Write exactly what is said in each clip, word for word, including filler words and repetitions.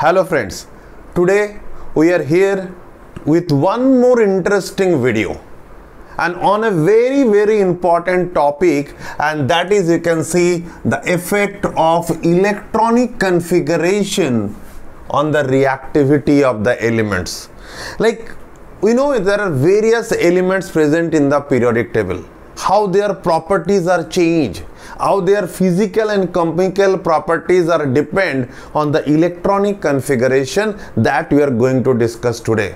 Hello friends, today we are here with one more interesting video and on a very very important topic, and that is, you can see the effect of electronic configuration on the reactivity of the elements. Like we know there are various elements present in the periodic table, how their properties are changed, how their physical and chemical properties are depend on the electronic configuration that we are going to discuss today.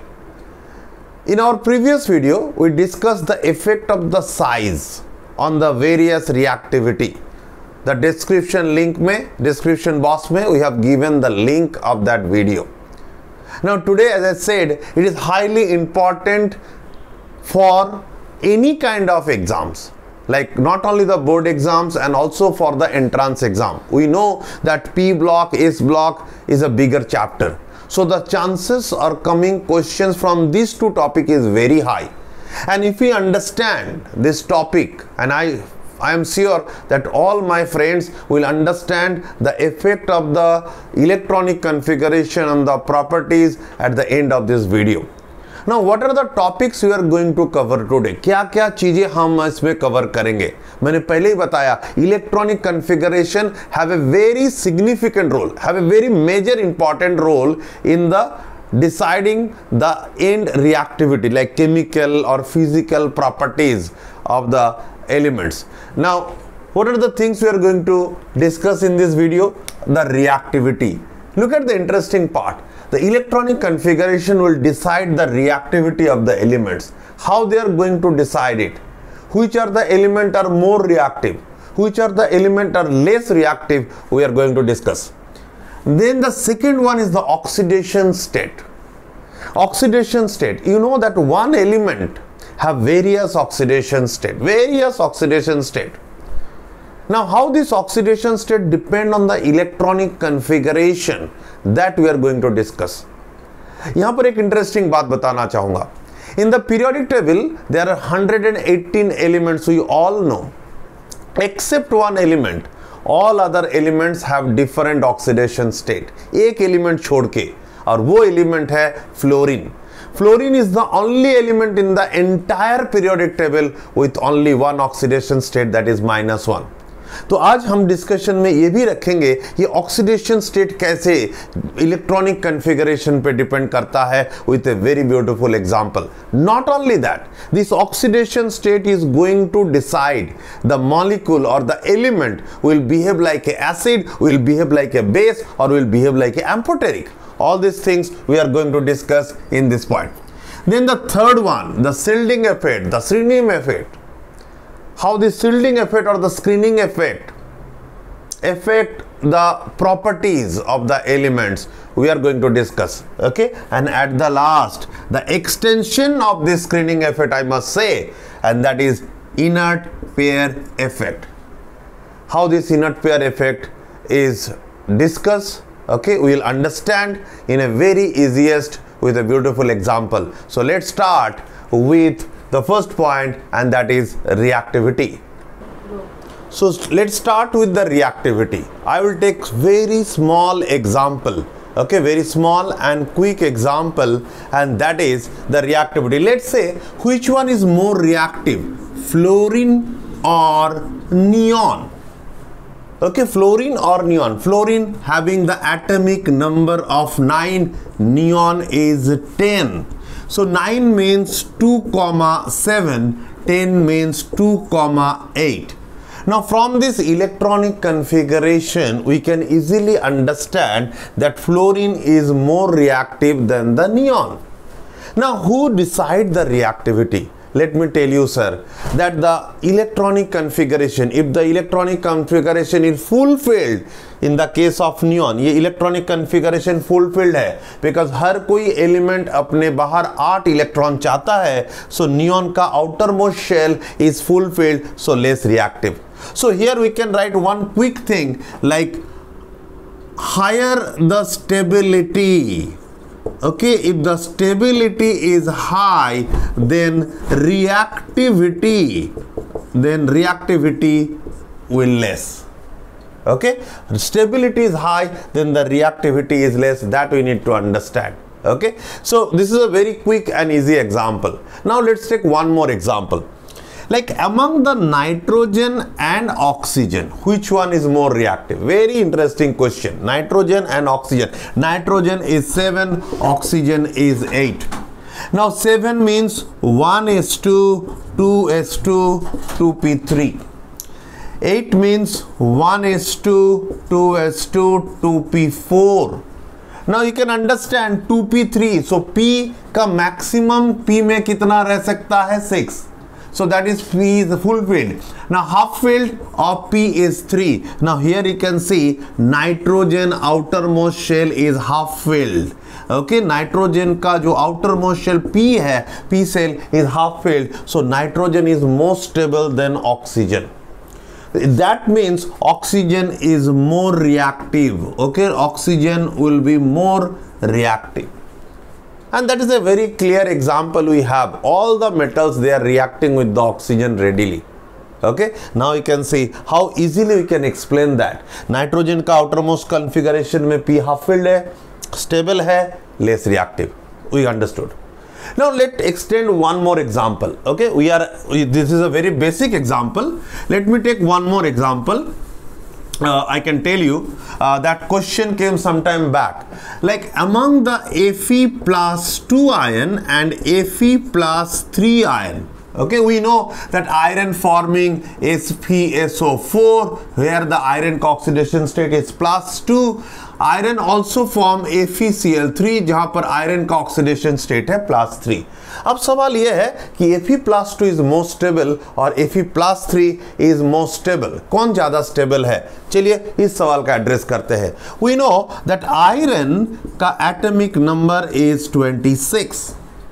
In our previous video, we discussed the effect of the size on the various reactivity. The description link mein, description box mein, we have given the link of that video. Now today, as I said, it is highly important for any kind of exams, like not only the board exams and also for the entrance exam. We know that P block, S block is a bigger chapter. So the chances are coming questions from these two topics is very high. And if we understand this topic, and I I am sure that all my friends will understand the effect of the electronic configuration and the properties at the end of this video. Now, what are the topics we are going to cover today? क्या क्या चीजें हम इसमें cover करेंगे? मैंने पहले ही बताया, electronic configuration have a very significant role, have a very major important role in the deciding the end reactivity, like chemical or physical properties of the elements. Now, what are the things we are going to discuss in this video? The reactivity. Look at the interesting part. The electronic configuration will decide the reactivity of the elements. How they are going to decide it? Which are the element are more reactive? Which are the element are less reactive? We are going to discuss. Then the second one is the oxidation state. Oxidation state. You know that one element have various oxidation state. Various oxidation state. Now, how this oxidation state depend on the electronic configuration, that we are going to discuss. यहाँ पर एक interesting बात बताना चाहूँगा. In the periodic table, there are one hundred eighteen elements, we all know. Except one element, all other elements have different oxidation state. एक element छोड़ के, और वो element है fluorine. Fluorine is the only element in the entire periodic table with only one oxidation state, that is minus one. तो आज हम discussion में ये भी रखेंगे ये ऑक्सीडेशन स्टेट कैसे इलेक्ट्रॉनिक कॉन्फ़िगरेशन पे डिपेंड करता है, with a very beautiful example. Not only that, this oxidation state is going to decide the molecule और the element will behave like a acid, will behave like a base, और will behave like a amphoteric. All these things we are going to discuss in this point. Then the third one, the shielding effect, the screening effect. How the shielding effect or the screening effect affect the properties of the elements, we are going to discuss. Okay, and at the last, the extension of this screening effect, I must say, and that is inert pair effect. How this inert pair effect is discussed, okay, we will understand in a very easiest with a beautiful example. So let's start with the first point, and that is reactivity. So let's start with the reactivity. I will take very small example, okay, very small and quick example, and that is the reactivity. Let's say which one is more reactive, fluorine or neon? Okay, fluorine or neon. Fluorine having the atomic number of nine, neon is ten. So nine means two comma seven, ten means two comma eight. Now from this electronic configuration, we can easily understand that fluorine is more reactive than the neon. Now who decide the reactivity? Let me tell you, sir, that the electronic configuration, if the electronic configuration is fulfilled in the case of neon, ये electronic configuration fulfilled है, because हर कोई element अपने बाहर आठ electron चाहता है, so neon का outermost shell is fulfilled, so less reactive. So here we can write one quick thing like higher the stability. Okay, if the stability is high, then reactivity, then reactivity will less. Okay, stability is high, then the reactivity is less. That we need to understand. Okay, so this is a very quick and easy example. Now let's take one more example. Like among the nitrogen and oxygen, which one is more reactive? Very interesting question. Nitrogen and oxygen. Nitrogen is seven, oxygen is eight. Now seven means one S two, two S two, two P three. eight means one S two, two S two, two P four. Now you can understand two P three. So P का maximum P में कितना रह सकता है? six. So that is P is full filled. Now half filled of P is three. Now here you can see nitrogen outermost shell is half filled. Okay, nitrogen का जो outermost shell P है, P cell is half filled. So nitrogen is more stable than oxygen. That means oxygen is more reactive. Okay, oxygen will be more reactive. And that is a very clear example we have. All the metals, they are reacting with the oxygen readily. Okay, now you can see how easily we can explain that. Nitrogen का outermost configuration में P half filled है, stable है, less reactive. We understood. Now let's extend one more example. Okay, we are this is a very basic example. Let me take one more example. Uh, I can tell you uh, that question came sometime back. Like among the Fe plus two ion and Fe plus three ion. Okay, we know that iron forming is P S O four, where the iron oxidation state is plus two. Iron also form FeCl three, जहां पर iron का oxidation state है plus three. अब सवाल यह है कि Fe plus two is more stable और Fe plus three is more stable. कौन ज़्यादा stable है? चलिए इस सवाल का एड्रेस करते हैं. We know that iron का atomic number is twenty-six.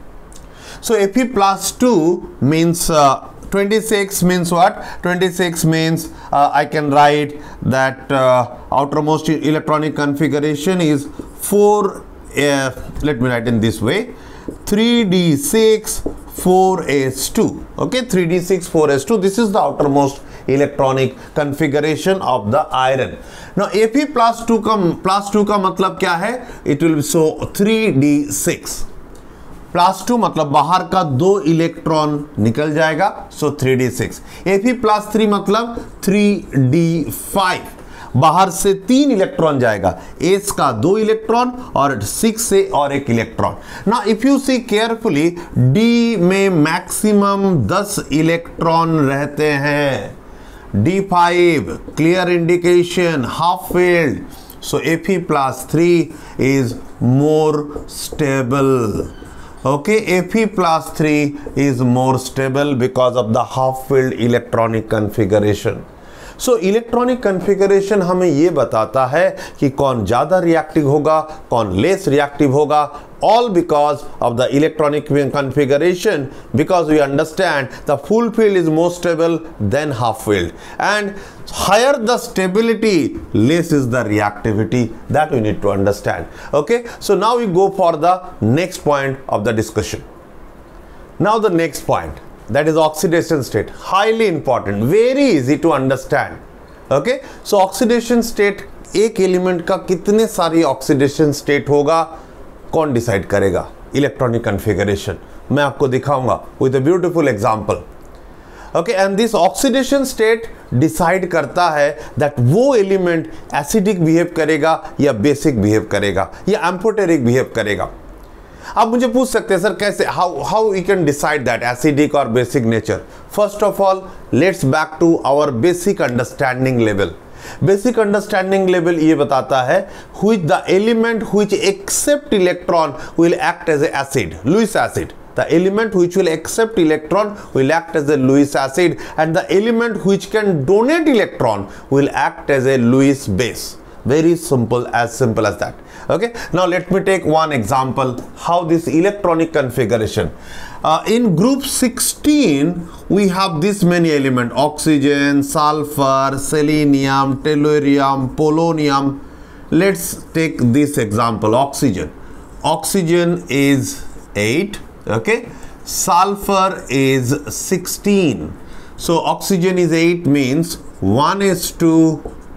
So Fe plus two means uh, twenty-six means what? twenty-six means uh, I can write that uh, outermost electronic configuration is four. Uh, let me write in this way: three d six, four S two. Okay, three d six, four S two. This is the outermost electronic configuration of the iron. Now Fe plus two का plus two का मतलब क्या है? It will be so three d six. Plus two मतलब बाहर का दो electron निकल जाएगा, so three D six. Fe plus three मतलब थ्री डी फाइव, बाहर से तीन इलेक्ट्रॉन जाएगा, एस का दो इलेक्ट्रॉन और सिक्स से और एक इलेक्ट्रॉन. ना if you see carefully, D में मैक्सिमम दस इलेक्ट्रॉन रहते हैं. D five clear indication half filled. So Fe plus three is more stable. Okay, Fe plus three is more stable because of the half filled electronic configuration. So electronic configuration हमें ये बताता है कि कौन ज़्यादा reactive होगा, कौन less reactive होगा, all because of the electronic configuration, because we understand the full field is more stable than half filled, and higher the stability, less is the reactivity. That we need to understand. Okay, so now we go for the next point of the discussion. Now the next point, that is oxidation state. Highly important, very easy to understand. Okay, so oxidation state, एक element का कितने सारी oxidation state होगा, कौन decide करेगा? Electronic configuration. मैं आपको दिखाऊंगा with a beautiful example. Okay, and this oxidation state decide करता है दैट वो एलिमेंट एसिडिक बिहेव करेगा या बेसिक बिहेव करेगा या एम्फोटेरिक बिहेव करेगा. आप मुझे पूछ सकते हैं सर कैसे, how how you can decide that acidic और basic nature. First of all let's back to our basic understanding level. Basic understanding level ये बताता है which the element which accept electron will act as a acid, Lewis acid. The element which will accept electron will act as a Lewis acid, and the element which can donate electron will act as a Lewis base. Very simple, as simple as that. Okay, now let me take one example how this electronic configuration. Uh, in group sixteen we have this many elements: oxygen, sulfur, selenium, tellurium, polonium. Let's take this example: oxygen. Oxygen is eight. Okay, sulfur is sixteen. So oxygen is eight means one S two,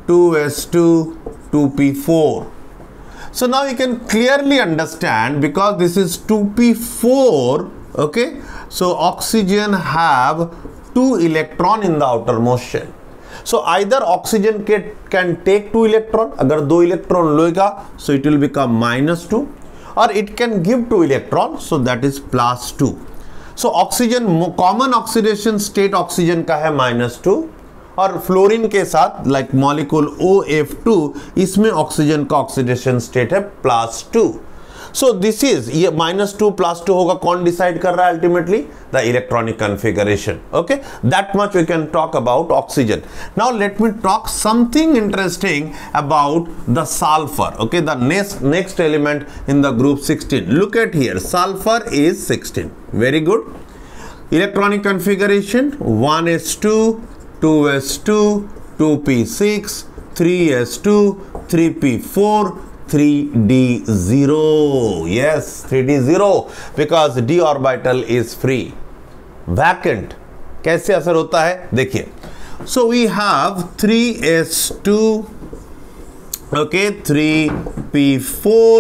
two S two, two P four. So now you can clearly understand, because this is two P four, okay, so oxygen have two electron in the outermost shell. So either oxygen can, can take two electron, agar दो electron लेगा, so it will become minus two, or it can give two electron, so that is plus two. So oxygen, common oxidation state oxygen का है minus two, और fluorine के साथ like molecule O F two, इसमें oxygen का oxidation state है plus two. So this is, ये minus two plus two होगा, कौन डिसाइड कर रहा है ultimately? The electronic configuration. Okay, that much we can talk about oxygen. Now let me talk something interesting about the sulphur. Okay, the next next element in the group sixteen. Look at here, sulphur is sixteen. Very good. Electronic configuration one S two, two S two, two P six, three S two, three P four, three D zero. Yes, three D zero, because d orbital is free, vacant. कैसे असर होता है देखिए. So we have three S two, okay, three P four,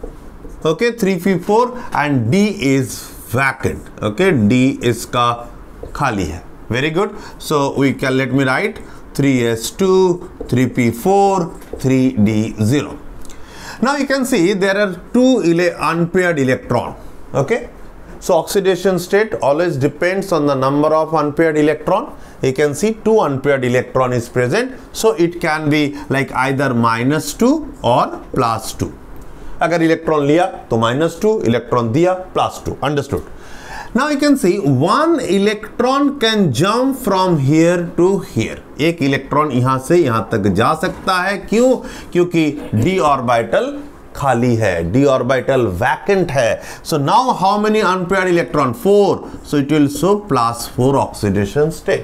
okay, three P four, and D is vacant. Okay, D इसका खाली है. Very good. So we can, let me write three S two, three P four, three D zero. Now you can see there are two ele unpaired electron. Okay, so oxidation state always depends on the number of unpaired electron. You can see two unpaired electron is present, so it can be like either minus two or plus two. अगर electron लिया तो minus two, electron दिया plus two. Understood. Now you can see one electron can jump from here to here. एक electron यहां से यहां तक जा सकता है. क्यों? क्योंकि d ऑर्बिटल खाली है, d ऑर्बिटल वैकेंट है. So now how many unpaired electron? Four. So it will show plus four oxidation state.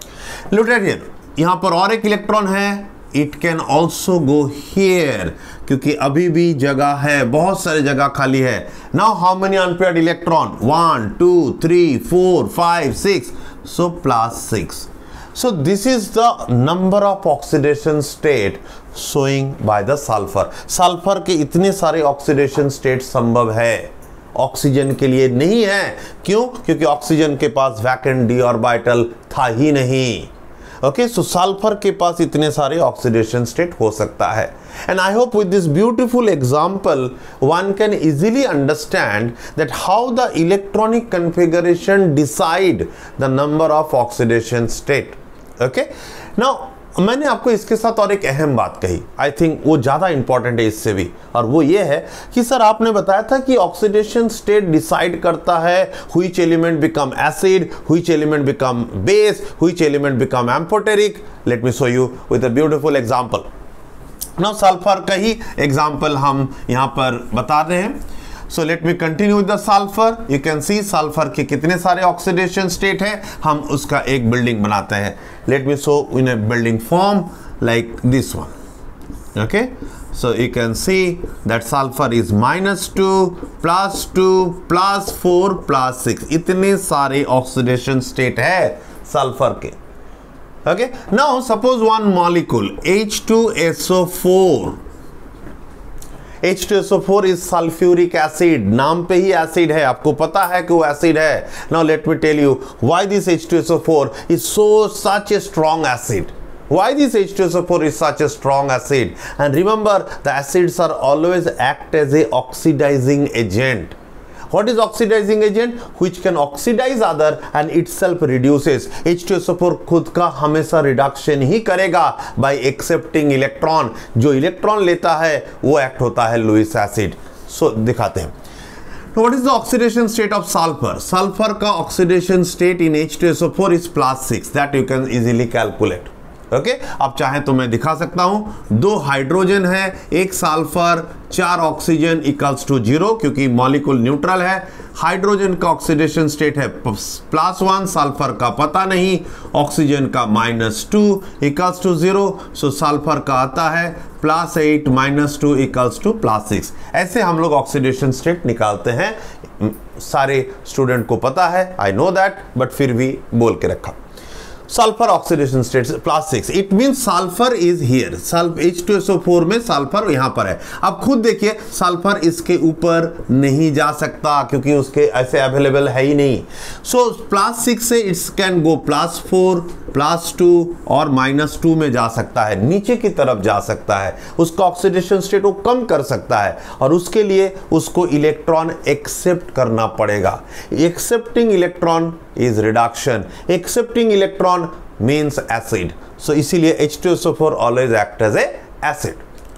Look at here. यहां पर और एक इलेक्ट्रॉन है. It can also go here, क्योंकि अभी भी जगह है, बहुत सारी जगह खाली है. Now how many unpaired electron? One, two, three, four, five, six. So plus six. So this is the number of oxidation state showing by the sulfur. Sulfur के इतने सारे oxidation state संभव है, ऑक्सीजन के लिए नहीं है. क्यों? क्योंकि ऑक्सीजन के पास वैकेंट d ऑर्बिटल था ही नहीं. ओके, सो सल्फर के पास इतने सारे ऑक्सीडेशन स्टेट हो सकता है. And I hope with this beautiful example one can easily understand that how the electronic configuration decide the number of oxidation state. Okay, now मैंने आपको इसके साथ और एक अहम बात कही, आई थिंक वो ज़्यादा इंपॉर्टेंट है इससे भी, और वो ये है कि सर आपने बताया था कि ऑक्सीडेशन स्टेट डिसाइड करता है which element become acid, which element become base, which element become amphoteric. Let me show you with a beautiful example. Now sulfur का ही एग्जांपल हम यहाँ पर बता रहे हैं. So let me continue with the sulfur. You can see sulfur के कितने सारे oxidation state है. हम उसका एक building बनाते हैं. Let me show in a building form like this one. Okay, so you can see that sulfur is minus two, plus two, plus four, plus six. इतने सारे oxidation state है sulfur के. Okay, now suppose one molecule H two S O four. H two S O four is sulfuric acid. नाम पे ही acid है, आपको पता है कि वो एसिड है. Now let me tell you why this H two S O four is so such a strong acid. Why this H two S O four is such a strong acid? And remember, the acids are always act as a oxidizing agent. What is oxidizing agent? Which can oxidize other and itself reduces. H two S O four खुद का हमेशा reduction ही करेगा by accepting electron. जो electron लेता है वो act होता है लुईस एसिड. सो दिखाते हैं. Now what is the oxidation state of sulfur? Sulfur का oxidation state in H two S O four is plus six. That you can easily calculate. Okay okay? अब चाहे तो मैं दिखा सकता हूं. दो हाइड्रोजन है, एक सल्फर, चार ऑक्सीजन इक्वल्स टू जीरो, क्योंकि मॉलिक्यूल न्यूट्रल है. हाइड्रोजन का ऑक्सीडेशन स्टेट है प्लस वन, सल्फर का पता नहीं, ऑक्सीजन का minus two equals to zero. So sulfur का आता है plus eight minus two equals to plus six. ऐसे हम लोग ऑक्सीडेशन स्टेट निकालते हैं. सारे स्टूडेंट को पता है, आई नो दैट, बट फिर भी बोल के रखा. Sulfur oxidation state plus six, it mean sulfur is here, सल्फ H two S O four में सल्फर यहां पर है। अब खुद देखिए सल्फर इसके ऊपर नहीं जा सकता क्योंकि उसके ऐसे अवेलेबल है ही नहीं। सो प्लस सिक्स से it's can go plus four, plus two और माइनस टू में जा सकता है, नीचे की तरफ जा सकता है, उसका ऑक्सीडेशन स्टेट वो कम कर सकता है और उसके लिए उसको इलेक्ट्रॉन एक्सेप्ट करना पड़ेगा। Accepting electron is reduction, accepting electron means acid, so इसीलिए H two S O four always act as a acid.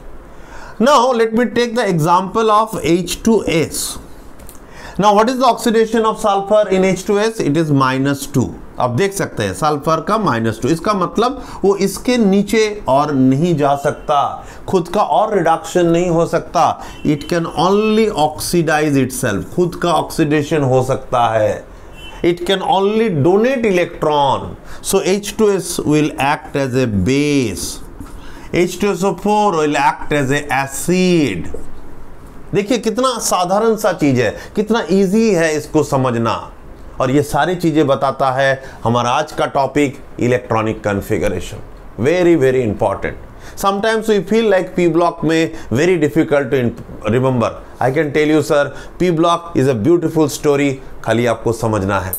Now let me take the example of H two S. Now what is the oxidation of sulfur in H two S? It is minus two. आप देख सकते हैं sulphur का minus to, इसका मतलब वो इसके नीचे और नहीं जा सकता, खुद का और रिडक्शन नहीं हो सकता। It can only oxidize itself, खुद का ऑक्सीडेशन हो सकता है। It can only donate electron, so H two S will act as a base, H two S O four will act as a acid। देखिए कितना साधारण सा चीज है, कितना इजी है इसको समझना, और ये सारी चीजें बताता है हमारा आज का topic electronic configuration. Very very important. Sometimes we feel like P block में very difficult to remember. I can tell you sir, P block is a beautiful story, खाली आपको समझना है।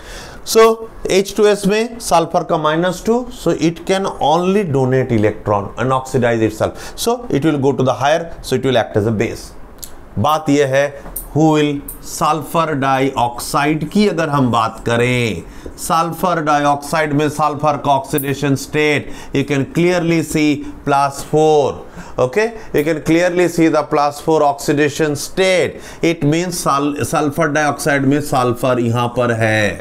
सो एच टू एस में sulfur का minus two, so it can only donate electron and oxidize itself, so it will go to the higher, so it will act as a base. बात यह है who will sulphur dioxide की अगर हम बात करें, सल्फर डाइऑक्साइड में sulfur का oxidation state you can clearly see plus four, okay, you can clearly see the plus four oxidation state. It means sulfur dioxide में सल्फर यहां पर है।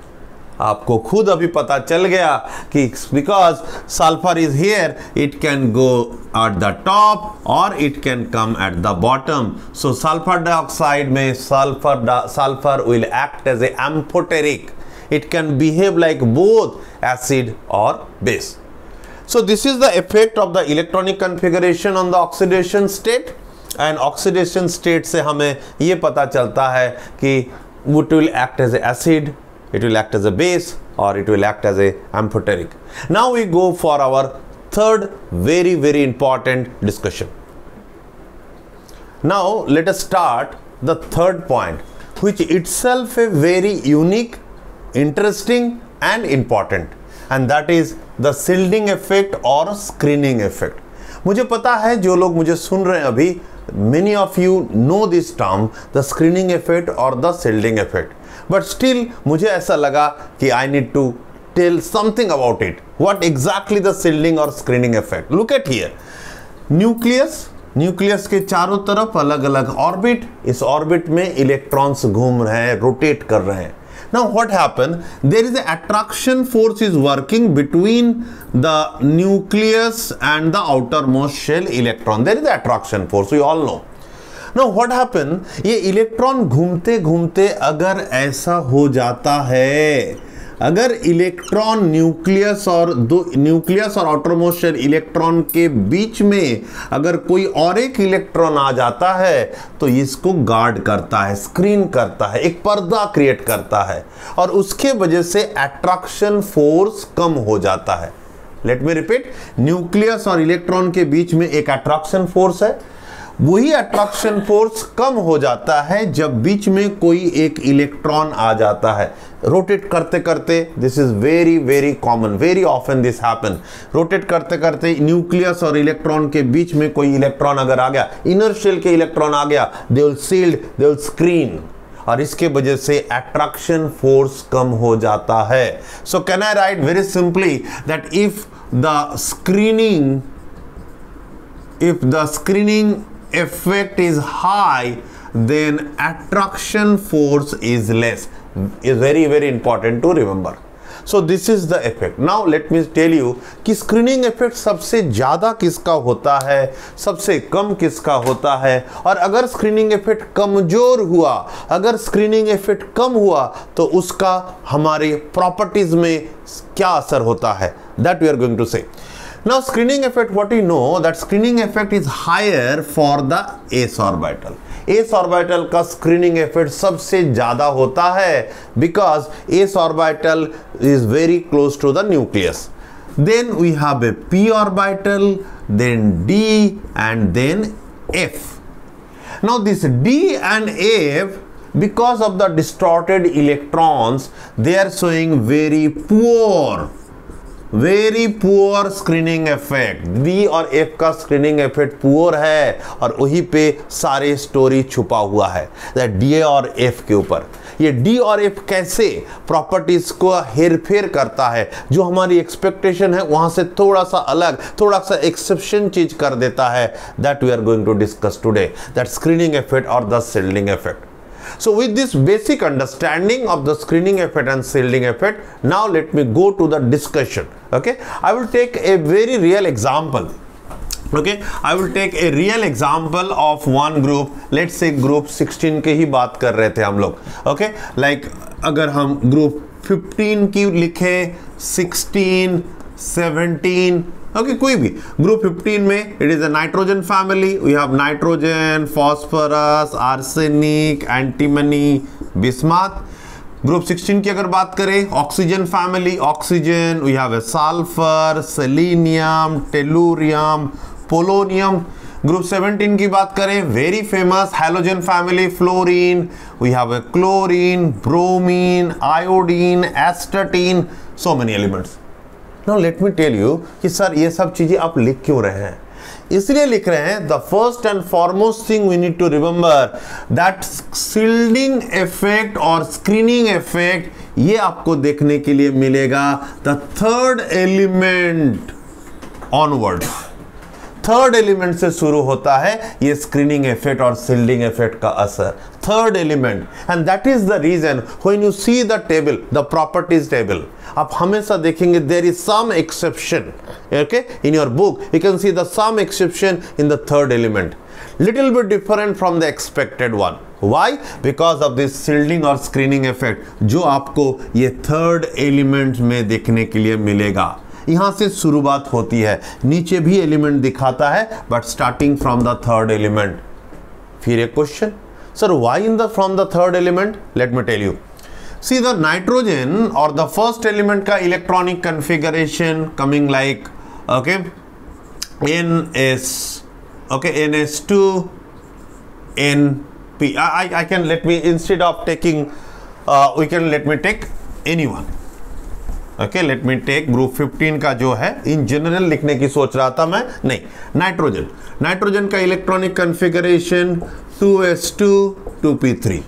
आपको खुद अभी पता चल गया कि because sulfur is here, it can go at the top और it can come at the bottom. So sulfur dioxide में sulfur sulfur will act as a amphoteric, it can behave like both acid और base. So this is the effect of the electronic configuration on the oxidation state. And oxidation state से हमें ये पता चलता है कि it will act as a acid, it will act as a base, or it will act as a amphoteric. Now we go for our third very very important discussion. Now let us start the third point, which itself a very unique, interesting and important, and that is the shielding effect or screening effect. मुझे पता है जो लोग मुझे सुन रहे हैं अभी, many of you know this term, the screening effect or the shielding effect. But still मुझे ऐसा लगा कि I need to tell something about it. What exactly the shielding or screening effect? Look at here. Nucleus, nucleus के चारों तरफ अलग अलग orbit, इस ऑर्बिट में इलेक्ट्रॉन्स घूम रहे हैं, रोटेट कर रहे हैं। Now what happened? There is an attraction force is working between the nucleus and the outermost shell electron. There is an attraction force, we all know. Now what happened? ये electron घूमते घूमते अगर ऐसा हो जाता है, अगर इलेक्ट्रॉन न्यूक्लियस और दो न्यूक्लियस और आउटरमोस्ट शेल इलेक्ट्रॉन के बीच में अगर कोई और एक इलेक्ट्रॉन आ जाता है तो इसको गार्ड करता है, स्क्रीन करता है, एक पर्दा क्रिएट करता है, और उसके वजह से अट्रैक्शन फोर्स कम हो जाता है। लेट मी रिपीट, न्यूक्लियस और इलेक्ट्रॉन के बीच में एक अट्रैक्शन फोर्स है, वही अट्रैक्शन फोर्स कम हो जाता है जब बीच में कोई एक इलेक्ट्रॉन आ जाता है। रोटेट करते करते, this is very very common, very often this happen, rotate करते करते न्यूक्लियस और इलेक्ट्रॉन के बीच में कोई इलेक्ट्रॉन अगर आ गया, इनर शेल के इलेक्ट्रॉन आ गया, they will shield, they will screen, और इसके वजह से अट्रैक्शन फोर्स कम हो जाता है। So can I write very simply that if the screening if the screening effect is high, then attraction force is less. Is very very important to remember. So this is the effect. Now let me tell you कि screening effect सबसे ज़्यादा किसका होता है, सबसे कम किसका होता है, और अगर screening effect कमज़ोर हुआ, अगर screening effect कम हुआ तो उसका हमारे properties में क्या असर होता है, that we are going to say. Now screening effect, what you know that screening effect is higher for the s orbital. s orbital का screening effect सबसे ज़्यादा होता है because s orbital is very close to the nucleus. Then we have a p orbital, then d, and then f. Now this d and f, because of the distorted electrons, they are showing very poor very poor screening effect. D और F का screening effect poor है और वहीं पे सारे story छुपा हुआ है डी और एफ के ऊपर. ये डी और एफ कैसे प्रॉपर्टीज को हेरफेर करता है, जो हमारी एक्सपेक्टेशन है वहां से थोड़ा सा अलग, थोड़ा सा एक्सेप्शन चीज कर देता है. That we are going to discuss today, that screening effect और the shielding effect. So with this basic understanding of the screening effect and shielding effect, now let me go to the discussion. Okay, I will take a very real example. Okay, I will take a real example of one group. Let's say group sixteen के ही बात कर रहे थे हम लोग. Okay, like अगर हम group फिफ्टीन की लिखे, सिक्सटीन, सेवनटीन, ओके कोई भी ग्रुप फिफ्टीन में it is a nitrogen family. We have nitrogen, phosphorus, arsenic, antimony, bismuth. Group sixteen की अगर बात करें, oxygen family, oxygen, we have a sulfur, selenium, tellurium, polonium. Group seventeen की बात करें, very famous halogen family, fluorine, we have a chlorine, bromine, iodine, astatine, so many elements. Now let me tell you कि sir ये सब चीजें आप लिख क्यों रहे हैं? इसलिए लिख रहे हैं, the first and foremost thing we need to remember that shielding effect और screening effect ये आपको देखने के लिए मिलेगा the third element onward. Third element से शुरू होता है ये स्क्रीनिंग इफेक्ट और शील्डिंग इफेक्ट का असर. Third element, and that is the reason when you see the table, the properties table, आप हमेशा देखेंगे there is some exception. Okay, in your book you can see the some exception in the third element, little bit different from the expected one. Why? Because of this shielding और screening effect जो आपको ये third element में देखने के लिए मिलेगा. यहां से शुरुआत होती है, नीचे भी एलिमेंट दिखाता है but starting from the third element. फिर एक question, sir why in the from the third element? Let me tell you. See the nitrogen और द फर्स्ट एलिमेंट का electronic configuration coming like okay N S okay N S two N P. I I can let me instead of taking we can let me take any one. Okay, let me take group fifteen का जो है in general लिखने की सोच रहा था मैं, नहीं. नाइट्रोजन, नाइट्रोजन का electronic configuration two S two two P three.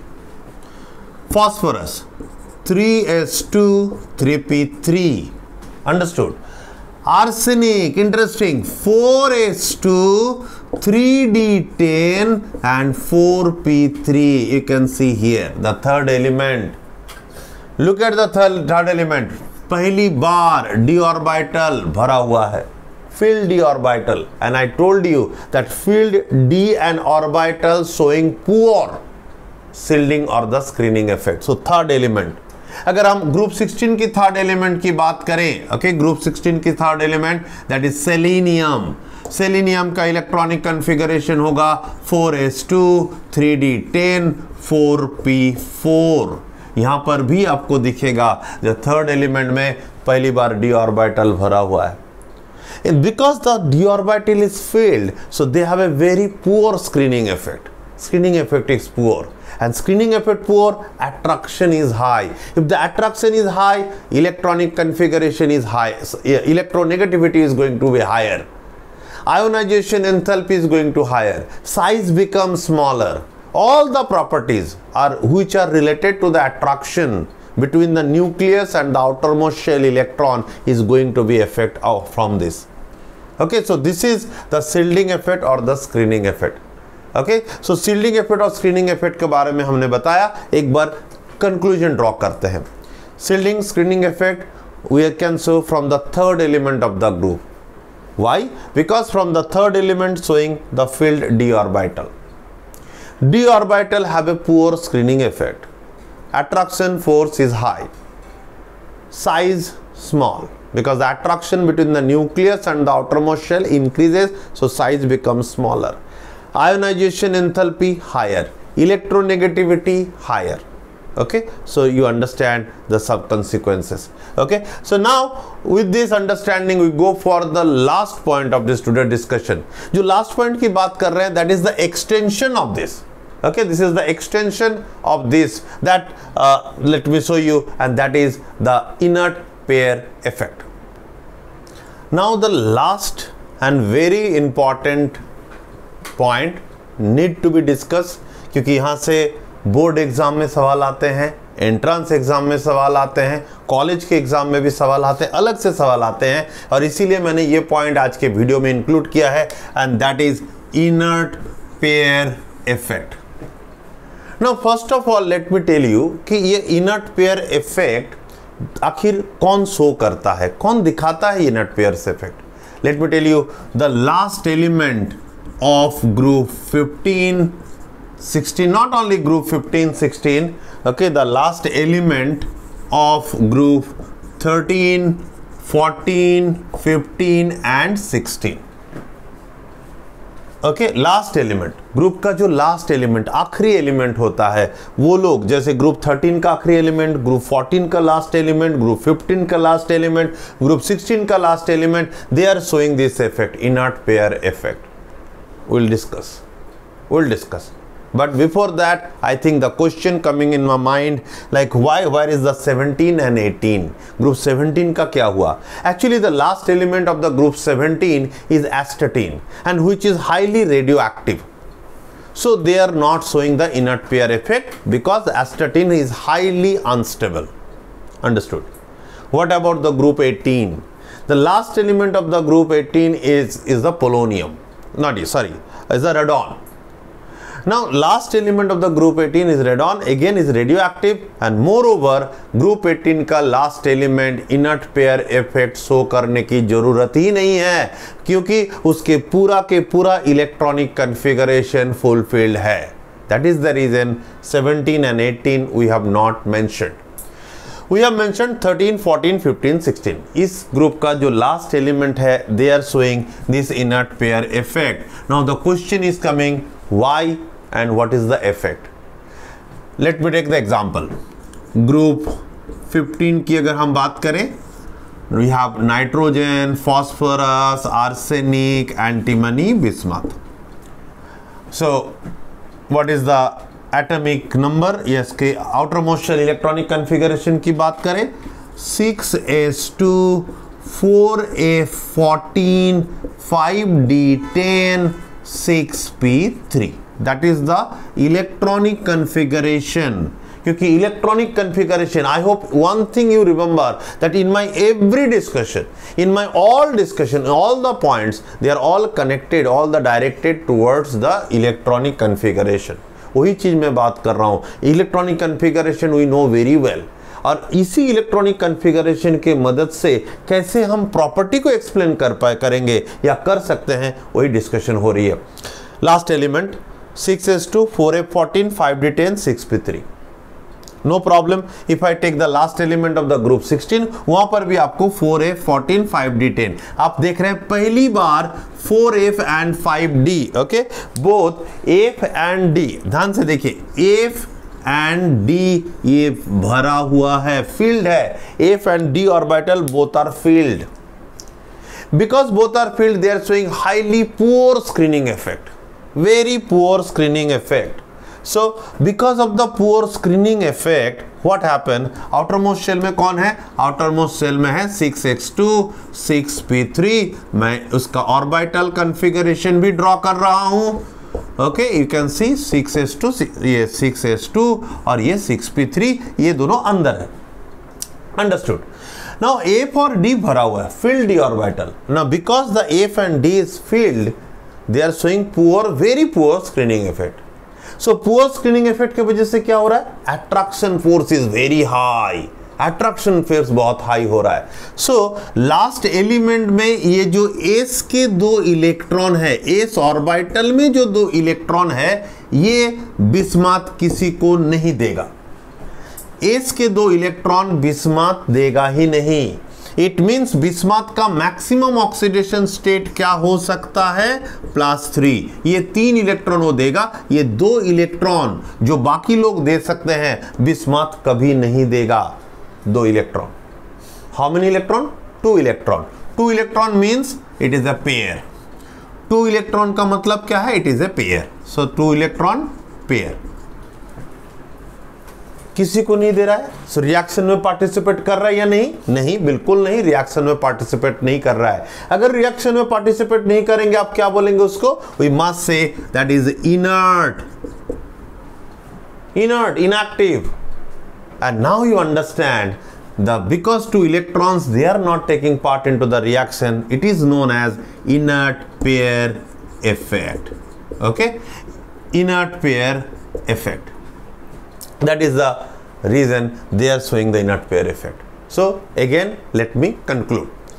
Phosphorus three S two three P three. Understood. Arsenic, interesting, four S two three D ten and four P three. You can see here the third element. Look at the third element. पहली बार D orbital भरा हुआ है, filled d orbital, and I told you that filled d and orbital showing poor shielding or the screening effect. So third element. अगर हम group sixteen की third element की बात करें, ओके, ग्रुप सिक्सटीन की third element that is selenium. Selenium का electronic configuration होगा four S two three D ten four P four. यहां पर भी आपको दिखेगा जो थर्ड एलिमेंट में पहली बार डी ऑर्बिटल भरा हुआ है. Because the d orbital is filled, so they have a very poor screening effect. Screening effect is poor, and screening effect poor, attraction is high. If the attraction is high, electronic configuration is high, so, yeah, electronegativity is going to be higher. Ionization enthalpy is going to higher. Size becomes smaller. All the properties are which are related to the attraction between the nucleus and the outermost shell electron is going to be effect out from this. Okay, so this is the shielding effect or the screening effect. Okay, so shielding effect और screening effect के बारे में हमने बताया. एक बार conclusion draw करते हैं. Shielding, screening effect we can show from the third element of the group. Why? Because from the third element showing the filled d orbital. D orbital have a poor screening effect. Attraction force is high. Size small. because the attraction between the nucleus and the outermost shell increases, so size becomes smaller. Ionization enthalpy higher, electronegativity higher. Okay, so you understand the sub consequences. Okay, so now with this understanding we go for the last point of this today discussion. जो last point की बात कर रहे हैं, that is the extension of this. Okay, this is the extension of this that uh, let me show you, and that is the inert pair effect. Now the last and very important point need to be discussed, क्योंकि यहाँ से board exam में सवाल आते हैं, entrance exam में सवाल आते हैं, कॉलेज के एग्जाम में भी सवाल आते हैं, अलग से सवाल आते हैं, और इसीलिए मैंने ये पॉइंट आज के वीडियो में इंक्लूड किया है, and that is inert pair effect. Now first of all let me tell you कि ये इनर्ट पेयर इफेक्ट आखिर कौन शो करता है, कौन दिखाता है inert pair effect. Let me tell you the last element of group fifteen sixteen, not only group fifteen, sixteen, okay, the last element of group thirteen, fourteen, fifteen and sixteen. Okay, last element, group का जो last element, आखिरी element होता है, वो लोग जैसे group thirteen का आखिरी एलिमेंट, ग्रुप फोर्टीन का लास्ट एलिमेंट, ग्रुप फिफ्टीन का लास्ट एलिमेंट, ग्रुप सिक्सटीन का last element, they are showing this effect, inert pair effect. We'll discuss, we'll discuss. But before that, I think the question coming in my mind, like why, where is the seventeen and eighteen? Group seventeen का क्या हुआ? Actually, the last element of the group seventeen is astatine, and which is highly radioactive. So they are not showing the inert pair effect because astatine is highly unstable. Understood? What about the group eighteen? The last element of the group eighteen is is the polonium. Not sorry, is the radon. Now last element of the group eighteen is radon, again is radioactive, and moreover group eighteen का last element inert pair effect show करने की जरूरत ही नहीं है, क्योंकि उसके पूरा के पूरा इलेक्ट्रॉनिक कॉन्फ़िगरेशन फुलफिल्ड है. That is the reason seventeen and eighteen we have not mentioned. We have mentioned thirteen, fourteen, fifteen, sixteen. इस ग्रुप का जो लास्ट एलिमेंट है, they are showing this inert pair effect. Now the question is coming, why and what is the effect? Let me take the example. Group fifteen की अगर हम बात करें, we have nitrogen, phosphorus, arsenic, antimony, bismuth. So what is the atomic number? Yes, के outermost shell electronic configuration की बात करें, six S two, four A fourteen, five D ten, six P three. That is the electronic configuration. क्योंकि electronic configuration, I hope one thing you remember, that in my every discussion, in my all discussion, all the points, they are all connected, all the directed towards the electronic configuration. वही चीज मैं बात कर रहा हूँ. Electronic configuration we know very well, और इसी electronic configuration के मदद से कैसे हम प्रॉपर्टी को एक्सप्लेन कर पाए करेंगे या कर सकते हैं, वही डिस्कशन हो रही है. Last element six S two, four A fourteen, five D ten, six P three. No problem. If I take the last element of the group sixteen, वहां पर भी आपको four A fourteen, five D ten. आप देख रहे हैं पहली बार four F and five D, okay? Both F and D. ध्यान से देखिए, F and D ये भरा हुआ है, filled है. F and D orbital both are filled. Because both are filled, they are showing highly poor screening effect. Very poor screening effect. So because of the poor screening effect, what happen? outermost shell में कौन है? outermost shell में है six X two, six P three. मैं उसका orbital configuration भी draw कर रहा हूँ. Okay, you can see six S two, ये six S two और ये six P three, ये दोनों अंदर है. Understood? Now F और D भरा हुआ है, filled D orbital. Now because the F and D is filled, they are showing poor, very poor screening effect. So poor screening effect के वजह से क्या हो रहा है? Attraction force is very high. Attraction force बहुत हाई हो रहा है. So last element में ये जो S के दो इलेक्ट्रॉन है, S ऑर्बिटल में जो दो इलेक्ट्रॉन है, ये बिस्मथ किसी को नहीं देगा. S के दो इलेक्ट्रॉन बिस्मथ देगा ही नहीं. इट मींस बिस्मथ का मैक्सिमम ऑक्सीडेशन स्टेट क्या हो सकता है, प्लस थ्री। ये तीन इलेक्ट्रॉन वो देगा, ये दो इलेक्ट्रॉन जो बाकी लोग दे सकते हैं बिस्मथ कभी नहीं देगा। दो electron, how many electron, two electron. Two electron means it is a pair. Two electron का मतलब क्या है, it is a pair. So two electron pair. किसी को नहीं दे रहा है, सो so, रिएक्शन में पार्टिसिपेट कर रहा है या नहीं, नहीं, बिल्कुल नहीं, रिएक्शन में पार्टिसिपेट नहीं कर रहा है। अगर रिएक्शन में पार्टिसिपेट नहीं करेंगे आप क्या बोलेंगे उसको, we must say that is inert, inert, inactive. And now you understand the because two electrons they are not taking part into the reaction, it is known as inert pair effect. Okay, inert pair effect, that is the reason they are showing the inert pair effect. So again let me conclude.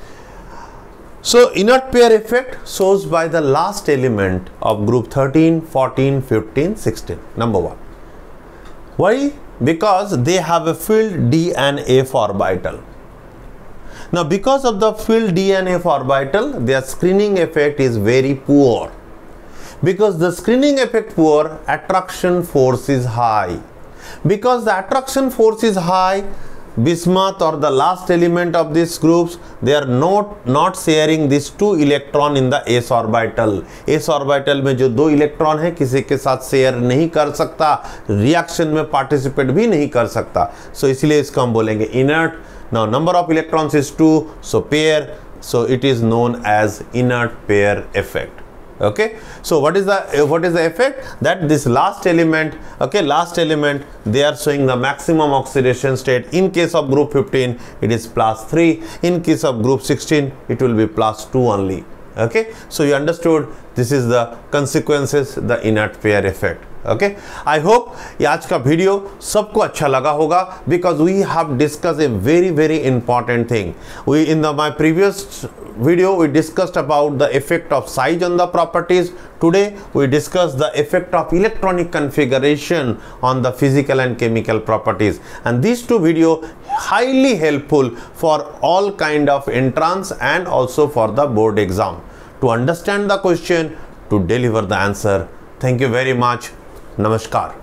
So inert pair effect shows by the last element of group thirteen, fourteen, fifteen, sixteen. Number one, why? Because they have a filled d and f orbital. Now because of the filled d and f orbital, their screening effect is very poor. Because the screening effect poor, attraction force is high. Because the attraction force is high, bismuth or the last element of these groups, they are not not sharing these two electron in the s orbital. s orbital में जो दो electron है किसी के साथ share नहीं कर सकता, रिएक्शन में पार्टिसिपेट भी नहीं कर सकता। सो so, इसलिए इसको हम बोलेंगे inert. Now number of electrons is two, so pair, so it is known as inert pair effect. Okay, so what is the what is the effect, that this last element, okay, last element they are showing the maximum oxidation state. In case of group fifteen it is plus three, in case of group sixteen it will be plus two only. Okay, so you understood this is the consequences, the inert pair effect. Okay, I hope ये आज का video सबको अच्छा लगा होगा, because we have discuss a very very important thing. We in the my previous video we discussed about the effect of size on the properties. Today we discuss the effect of electronic configuration on the physical and chemical properties, and these two video highly helpful for all kind of entrance and also for the board exam to understand the question, to deliver the answer. Thank you very much. Namaskar.